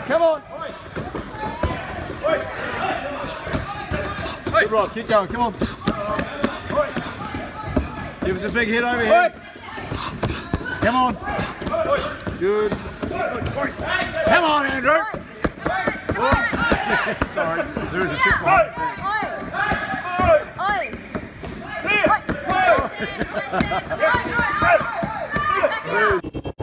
Come on. Good Rod, keep going, come on. Give us a big hit over here. Come on. Good. Come on, Andrew. Sorry, there is a chip behind.